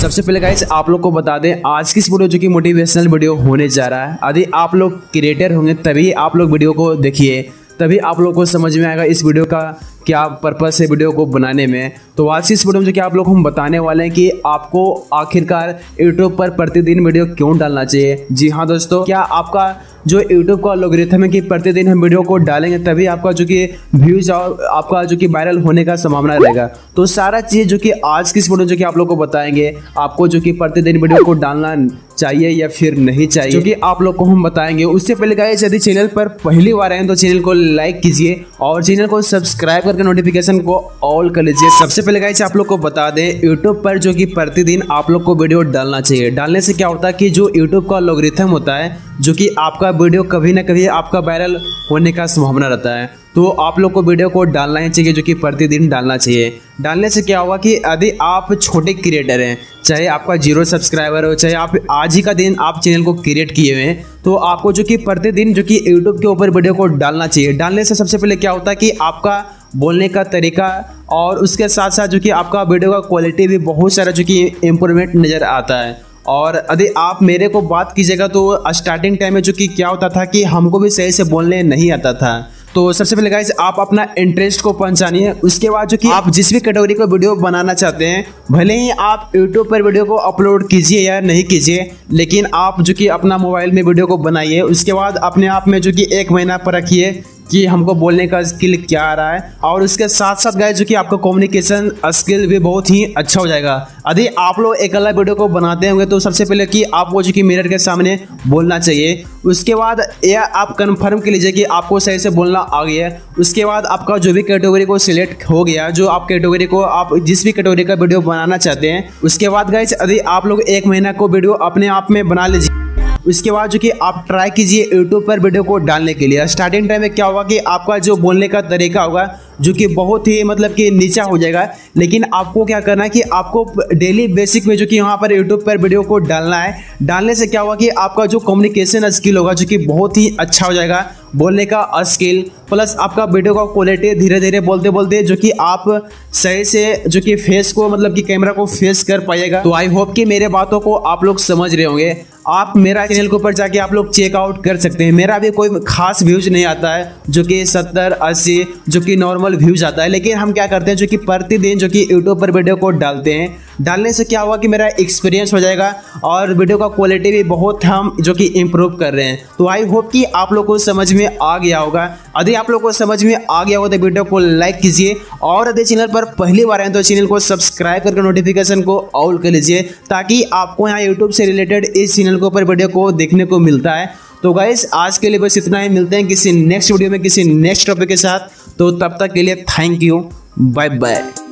सबसे पहले गाइस आप लोग को बता दें, आज की इस वीडियो जो कि मोटिवेशनल वीडियो होने जा रहा है। यदि आप लोग क्रिएटर होंगे तभी आप लोग वीडियो को देखिए, तभी आप लोग को समझ में आएगा इस वीडियो का क्या पर्पस है वीडियो को बनाने में। तो आज की इस वीडियो में जो कि आप लोग हम बताने वाले हैं कि आपको आखिरकार यूट्यूब पर प्रतिदिन वीडियो क्यों डालना चाहिए। जी हाँ दोस्तों, क्या आपका जो यूट्यूब का एल्गोरिथम है कि प्रतिदिन हम वीडियो को डालेंगे तभी आपका जो कि व्यूज और आपका जो कि वायरल होने का संभावना रहेगा। तो सारा चीज़ जो कि आज की इस वीडियो जो कि आप लोग को बताएंगे, आपको जो कि प्रतिदिन वीडियो को डालना चाहिए या फिर नहीं चाहिए, जो कि आप लोग को हम बताएंगे। उससे पहले गाइस यदि चैनल पर पहली बार आए तो चैनल को लाइक कीजिए और चैनल को सब्सक्राइब करके नोटिफिकेशन को ऑल कर लीजिए। सबसे पहले गाइस आप लोग को बता दें, यूट्यूब पर जो कि प्रतिदिन आप लोग को वीडियो डालना चाहिए। डालने से क्या होता है कि जो यूट्यूब का एल्गोरिथम होता है, जो कि आपका वीडियो कभी ना कभी आपका वायरल होने का संभावना रहता है। तो आप लोग को वीडियो को डालना ही चाहिए, जो कि प्रतिदिन डालना चाहिए। डालने से क्या होगा कि यदि आप छोटे क्रिएटर हैं, चाहे आपका 0 सब्सक्राइबर हो, चाहे आप आज ही का दिन आप चैनल को क्रिएट किए हुए हैं, तो आपको जो कि प्रतिदिन जो कि यूट्यूब के ऊपर वीडियो को डालना चाहिए। डालने से सबसे पहले क्या होता है कि आपका बोलने का तरीका और उसके साथ साथ जो कि आपका वीडियो का क्वालिटी भी बहुत सारा जो कि इम्प्रूवमेंट नज़र आता है। और यदि आप मेरे को बात कीजिएगा तो स्टार्टिंग टाइम में जो कि क्या होता था कि हमको भी सही से बोलने नहीं आता था। तो सबसे पहले गाइस आप अपना इंटरेस्ट को पहचानिए। उसके बाद जो कि आप जिस भी कैटेगरी का वीडियो बनाना चाहते हैं, भले ही आप यूट्यूब पर वीडियो को अपलोड कीजिए या नहीं कीजिए, लेकिन आप जो कि अपना मोबाइल में वीडियो को बनाइए। उसके बाद अपने आप में जो कि 1 महीना पर रखिए कि हमको बोलने का स्किल क्या आ रहा है, और उसके साथ साथ गाइस जो कि आपका कम्युनिकेशन स्किल भी बहुत ही अच्छा हो जाएगा। यदि आप लोग अकेला वीडियो को बनाते होंगे तो सबसे पहले कि आपको जो कि मिरर के सामने बोलना चाहिए। उसके बाद यह आप कंफर्म कर लीजिए कि आपको सही से बोलना आ गया। उसके बाद आपका जो भी कैटेगरी को सिलेक्ट हो गया, जो आप कैटेगरी को आप जिस भी कैटेगरी का वीडियो बनाना चाहते हैं, उसके बाद गाइस यदि आप लोग 1 महीना को वीडियो अपने आप में बना लीजिए। उसके बाद जो कि आप ट्राई कीजिए यूट्यूब पर वीडियो को डालने के लिए। स्टार्टिंग टाइम में क्या होगा कि आपका जो बोलने का तरीका होगा जो कि बहुत ही मतलब कि नीचा हो जाएगा, लेकिन आपको क्या करना है कि आपको डेली बेसिक में जो कि यहाँ पर यूट्यूब पर वीडियो को डालना है। डालने से क्या होगा कि आपका जो कम्युनिकेशन स्किल होगा जो कि बहुत ही अच्छा हो जाएगा, बोलने का स्किल प्लस आपका वीडियो का क्वालिटी धीरे धीरे बोलते बोलते जो कि आप सही से जो कि फेस को मतलब कि कैमरा को फेस कर पाइएगा। तो आई होप कि मेरे बातों को आप लोग समझ रहे होंगे। आप मेरा चैनल के ऊपर जाके आप लोग चेकआउट कर सकते हैं। मेरा भी कोई खास व्यूज नहीं आता है, जो कि 70-80 जो कि नॉर्मल व्यूज आता है, लेकिन हम क्या करते हैं जो कि प्रतिदिन जो कि यूट्यूब पर वीडियो को डालते हैं। डालने से क्या होगा कि मेरा एक्सपीरियंस हो जाएगा और वीडियो का क्वालिटी भी बहुत हम जो कि इम्प्रूव कर रहे हैं। तो आई होप कि आप लोग को समझ में आ गया होगा। यदि आप लोग को समझ में आ गया होगा तो वीडियो को लाइक कीजिए, और यदि चैनल पर पहली बार आए तो चैनल को सब्सक्राइब करके नोटिफिकेशन को ऑल कर लीजिए, ताकि आपको यहाँ यूट्यूब से रिलेटेड इस चैनल के ऊपर वीडियो को देखने को मिलता है। तो गाइस आज के लिए बस इतना ही। मिलते हैं किसी नेक्स्ट वीडियो में किसी नेक्स्ट टॉपिक के साथ। तो तब तक के लिए थैंक यू, बाय बाय।